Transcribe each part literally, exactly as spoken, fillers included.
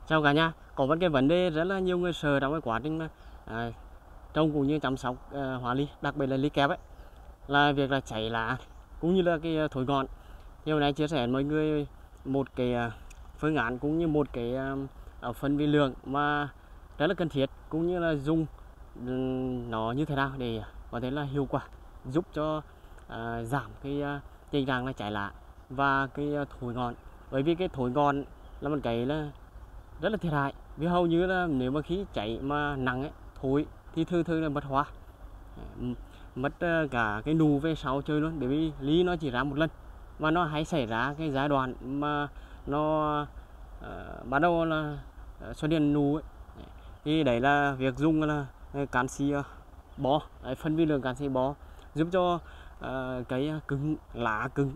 Chào cả nhà. Có một cái vấn đề rất là nhiều người sợ trong cái quá trình à, trồng cũng như chăm sóc à, hoa ly, đặc biệt là ly kẹp ấy, là việc là cháy lá cũng như là cái thối ngọn. Thì hôm nay chia sẻ với mọi người một cái à, phương án cũng như một cái à, phân vi lượng mà rất là cần thiết, cũng như là dùng um, nó như thế nào để có thể là hiệu quả, giúp cho à, giảm cái à, tình trạng là cháy lá và cái à, thối ngọn. Bởi vì cái thối ngọn là một cái là rất là thiệt hại, vì hầu như là nếu mà khi cháy mà nặng ấy, thối thì thường thường là mất hoa, mất cả cái nụ về sau chơi luôn, bởi vì ly nó chỉ ra một lần và nó hay xảy ra cái giai đoạn mà nó uh, bắt đầu là xuất hiện nụ ấy. Thì đấy là việc dùng là canxi bó, phân vi lượng canxi bó giúp cho uh, cái cứng lá cứng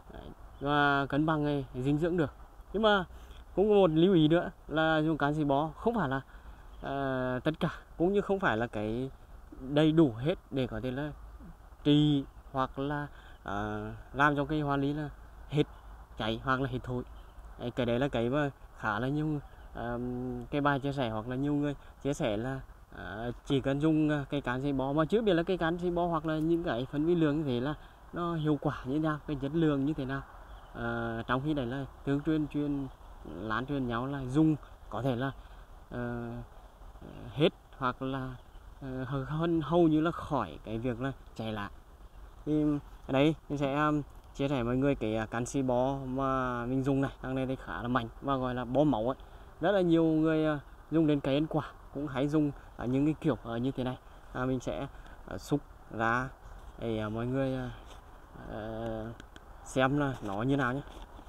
và cân bằng cái dinh dưỡng được. Nhưng mà cũng có một lưu ý nữa là dùng canxi bó không phải là uh, tất cả, cũng như không phải là cái đầy đủ hết để có thể là trị hoặc là uh, làm cho cây hoa ly là hết cháy hoặc là hết thối. Cái đấy là cái mà khá là nhiều uh, cái bài chia sẻ hoặc là nhiều người chia sẻ là uh, chỉ cần dùng cây canxi bó mà chưa biết là cây canxi bó hoặc là những cái phân vi lượng như thế là nó hiệu quả như thế nào, cái chất lượng như thế nào. Uh, trong khi đấy là thường truyền truyền lan truyền nhau là dùng có thể là uh, hết hoặc là uh, hơn hầu như là khỏi cái việc là cháy lá. Thì ở đây mình sẽ um, chia sẻ với mọi người cái uh, canxi bó mà mình dùng này, thằng này thì khá là mạnh và gọi là bó máu ấy. Rất là nhiều người uh, dùng đến cây ăn quả cũng hay dùng uh, những cái kiểu uh, như thế này. Uh, mình sẽ uh, xúc ra để uh, mọi người uh, uh, xem là nó như nào nhé.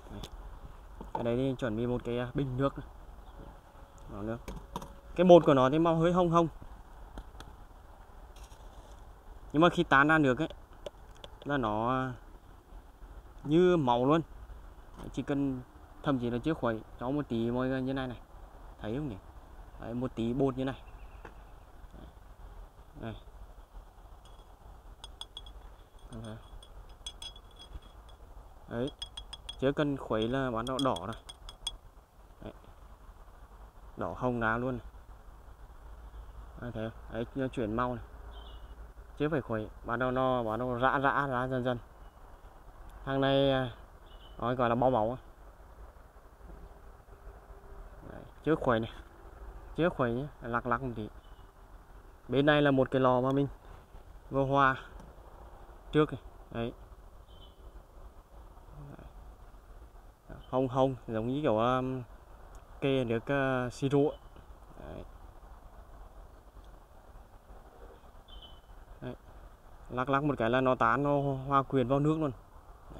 Ở đây thì chuẩn bị một cái bình nước này. Đó, nước. Cái bột của nó thì màu hơi hồng hồng, nhưng mà khi tan ra nước ấy là nó như máu luôn. Chỉ cần thậm chí là chưa khuấy cho một tí mọi người như này này, thấy không nhỉ? Đấy, một tí bột như này. Đây. Đấy, chưa cần khuấy là bán đỏ đỏ này. Đấy. Đỏ hồng ra luôn này. Đấy, thấy không? Đấy, nó chuyển màu này, chứ phải khuấy, bắt đầu nó bắt đầu rã rã ra dần dần. Thằng này nó gọi là bao máu. Đấy, chưa khuấy này, chưa khuấy nhé, lắc lắc một tí. Bên này là một cái lò mà mình vừa hòa trước này. Đấy, hồng hồng giống như kiểu um, kê nước uh, siro. Đấy. Đấy. Lắc lắc một cái là nó tán, nó hòa quyện vào nước luôn. Đấy.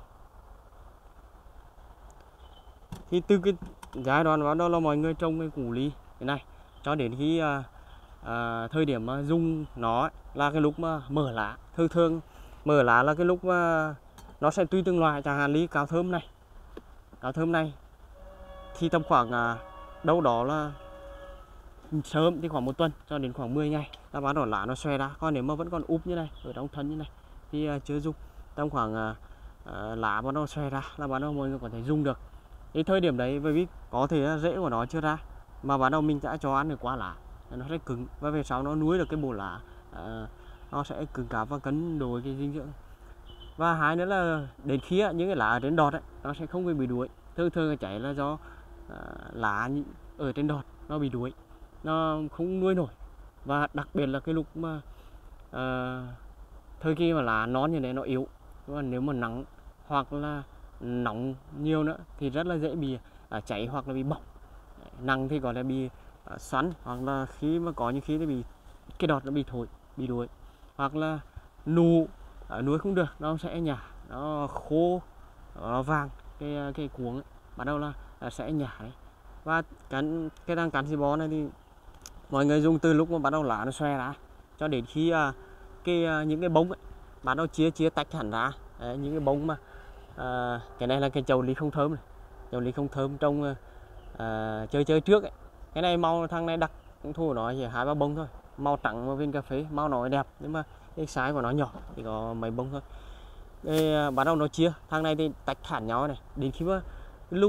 Thì từ cái giai đoạn bắt đầu là mọi người trồng cái củ ly cái này cho đến khi uh, uh, thời điểm mà dùng nó ấy, là cái lúc mà mở lá. Thường thường mở lá là cái lúc mà nó sẽ tùy từng loại, chẳng hạn ly cao thơm này, cao thơm này thì tầm khoảng uh, đâu đó là sớm thì khoảng một tuần cho đến khoảng mười ngày là bắt đầu lá nó xòe ra. Còn nếu mà vẫn còn úp như này ở trong thân như này thì uh, chưa dùng. Tầm khoảng uh, uh, lá bắt đầu xòe ra là bắt đầu mọi người có thể dùng được. Thì thời điểm đấy bởi vì có thể là rễ của nó chưa ra mà bắt đầu mình đã cho ăn được quá lá, nó sẽ cứng và về sau nó nuôi được cái bộ lá, uh, nó sẽ cứng cáp và cân đối cái dinh dưỡng. Và hai nữa là đến khi những cái lá ở trên đọt ấy, nó sẽ không bị đuối. Thường thường là cháy là do uh, lá ở trên đọt nó bị đuối, nó không nuôi nổi. Và đặc biệt là cái lúc mà uh, thời kỳ mà lá non như này nó yếu, và nếu mà nắng hoặc là nóng nhiều nữa thì rất là dễ bị uh, cháy hoặc là bị bỏng. Nắng thì gọi là bị uh, xoắn, hoặc là khi mà có những khi thì bị cái đọt nó bị thối, bị đuối, hoặc là nụ uh, nuôi không được, nó sẽ nhả, nó khô, nó vàng cái cái cuống ấy, bắt đầu là uh, sẽ nhả đấy. Và cái cái thằng canxi bó này thì mọi người dùng từ lúc mà bắt đầu lá nó xòe ra cho đến khi uh, cái uh, những cái bông ấy, bắt đầu chia chia tách hẳn ra. Đấy, những cái bông mà uh, cái này là cái chậu ly không thơm này, chậu ly không thơm trong uh, chơi chơi trước ấy. Cái này màu thằng này đặc thù nó chỉ hai ba bông thôi, màu trắng và viên cà phê, màu nó đẹp, nhưng mà cái size của nó nhỏ thì có mấy bông thôi. Đây, uh, bắt đầu nó chia, thằng này thì tách hẳn nhau này, đến khi mà lúc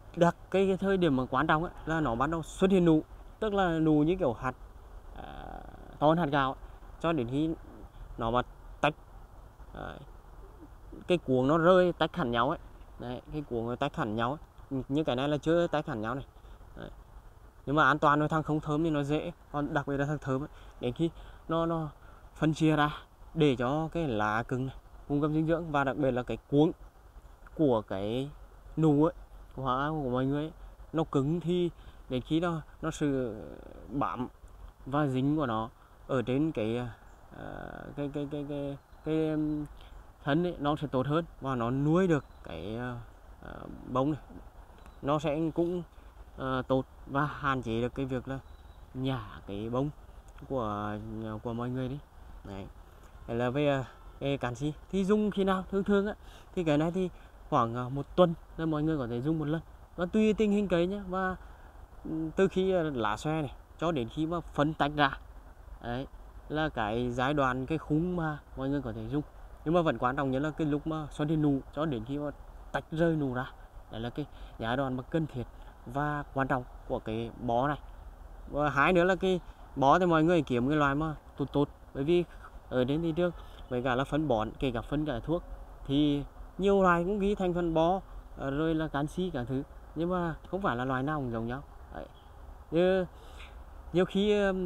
đặc cái, cái thời điểm mà quan trọng ấy, là nó bắt đầu xuất hiện nụ, tức là nụ như kiểu hạt à, to hơn hạt gạo ấy. Cho đến khi nó mà tách à, cái cuống nó rơi tách hẳn nhau ấy. Đấy, cái cuống nó tách hẳn nhau ấy. Như cái này là chưa tách hẳn nhau này. Đấy. Nhưng mà an toàn với thằng không thơm thì nó dễ, còn đặc biệt là thằng thơm ấy, đến khi nó nó phân chia ra để cho cái lá cứng này cung cấp dinh dưỡng, và đặc biệt là cái cuống của cái nụ ấy, của hoa của mọi người ấy, nó cứng thì đến khi đó nó sự bám và dính của nó ở trên cái uh, cái cái cái cái cái thân ấy, nó sẽ tốt hơn và nó nuôi được cái uh, bông này, nó sẽ cũng uh, tốt và hạn chế được cái việc là nhả cái bông của của mọi người đi. Đấy. Đấy là về cái canxi thì dùng khi nào thường thường á, thì cái này thì khoảng uh, một tuần là mọi người có thể dùng một lần, và tùy tình hình cây nhé, và từ khi lá xoe này cho đến khi mà phân tách ra, đấy là cái giai đoạn cái khung mà mọi người có thể dùng. Nhưng mà vẫn quan trọng nhất là cái lúc mà xoắn thì nụ cho đến khi mà tách rơi nụ ra, đấy là cái giai đoạn mà cần thiết và quan trọng của cái bó này. Và hai nữa là cái bó thì mọi người kiếm cái loại mà tốt tốt, bởi vì ở trên thị trường với cả là phân bón, kể cả phân cả thuốc thì nhiều loại cũng ghi thành phần bó rồi là canxi cả thứ, nhưng mà không phải là loài nào cũng giống nhau. Đấy. Như nhiều khi uh,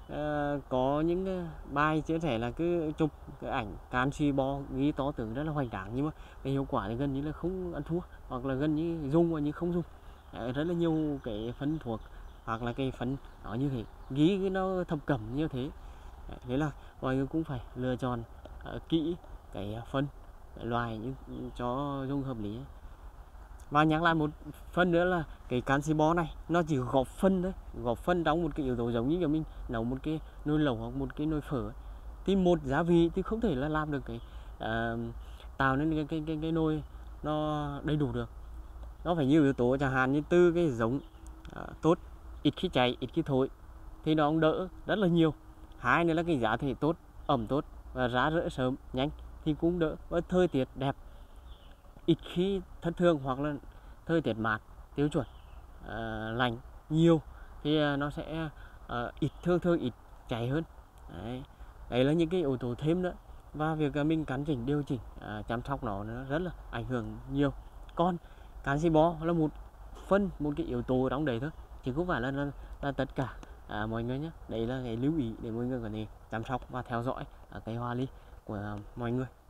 có những bài chia sẻ là cứ chụp cái ảnh canxi bó ghi to tướng rất là hoành tráng, nhưng mà cái hiệu quả thì gần như là không ăn thua, hoặc là gần như dùng và như không dùng. Đấy, rất là nhiều cái phân thuộc hoặc là cái phân nó như thế, ghi cái nó thập cẩm như thế. Đấy, thế là mọi người cũng phải lựa chọn uh, kỹ cái phân cái loài cho dùng hợp lý. Và nhắc lại một phần nữa là cái canxi bó này nó chỉ góp phần thôi, góp phần trong một cái yếu tố giống như kiểu mình nấu một cái nồi lẩu hoặc một cái nồi phở ấy. Thì một gia vị thì không thể là làm được cái uh, tạo nên cái, cái cái cái nồi nó đầy đủ được. Nó phải nhiều yếu tố, chẳng hạn như từ cái giống uh, tốt, ít khi cháy ít khi thối thì nó cũng đỡ rất là nhiều. Hai nữa là cái giá thể tốt, ẩm tốt và giá rỡ sớm nhanh thì cũng đỡ, và thời tiết đẹp, ít khi thất thường hoặc là thời tiết mát tiêu chuẩn uh, lạnh nhiều thì uh, nó sẽ uh, ít thường thường ít cháy hơn. Đấy. Đấy là những cái yếu tố thêm nữa, và việc uh, mình cắn chỉnh điều chỉnh uh, chăm sóc nó nó rất là ảnh hưởng nhiều. Còn canxi bó là một phần, một cái yếu tố trong đấy thôi, chứ không phải là là, là tất cả à, mọi người nhé. Đấy là cái lưu ý để mọi người có thể chăm sóc và theo dõi uh, cây hoa ly của uh, mọi người.